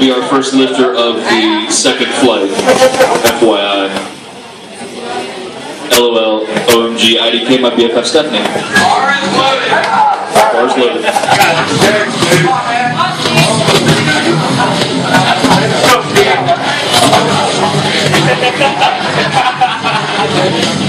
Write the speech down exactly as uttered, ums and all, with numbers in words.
be our first lifter of the second flight, F Y I. LOL, O M G, I D K, my B F F Stephanie. Bar is loaded. Bar's loaded. Come on, man.